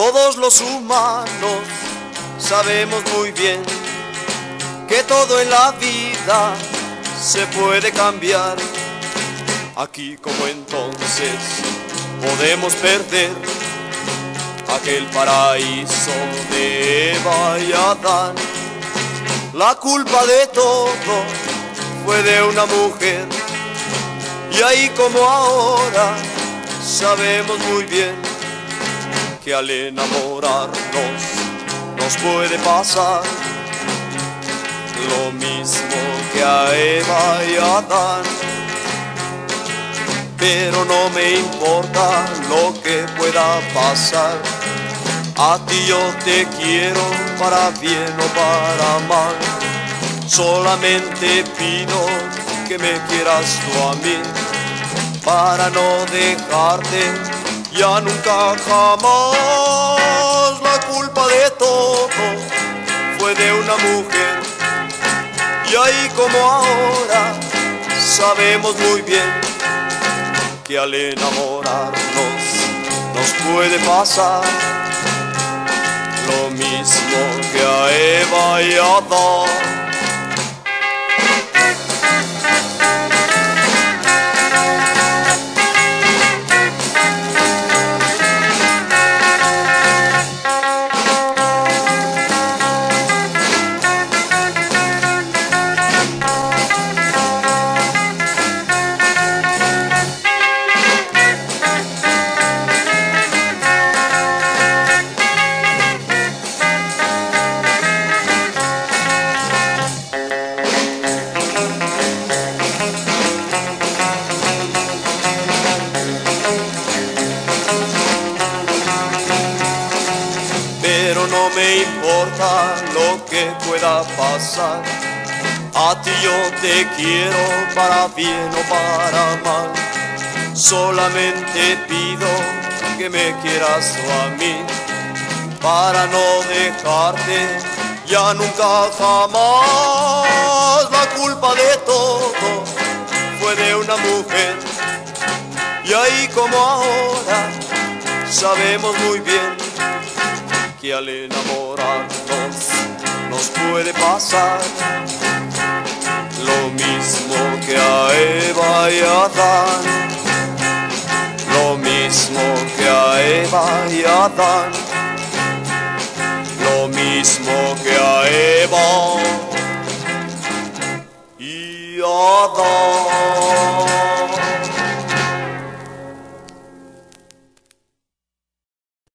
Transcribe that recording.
Todos los humanos sabemos muy bien que todo en la vida se puede cambiar. Aquí como entonces podemos perder aquel paraíso de Eva y Adán. La culpa de todo fue de una mujer, y ahí como ahora sabemos muy bien que al enamorarnos nos puede pasar lo mismo que a Eva y a Adán. Pero no me importa lo que pueda pasar, a ti yo te quiero para bien o para mal. Solamente pido que me quieras tú a mí, para no dejarte ya nunca jamás. La culpa de todo fue de una mujer, y ahí como ahora sabemos muy bien que al enamorarnos nos puede pasar lo mismo que a Eva y a Adán. Pero no me importa lo que pueda pasar, a ti yo te quiero para bien o para mal. Solamente pido que me quieras tú a mí, para no dejarte ya nunca jamás. La culpa de todo fue de una mujer, y ahí como ahora sabemos muy bien que al enamorarnos nos puede pasar lo mismo que a Eva y a Adán. Lo mismo que a Eva y a Adán. Lo mismo que a Eva y a Adán.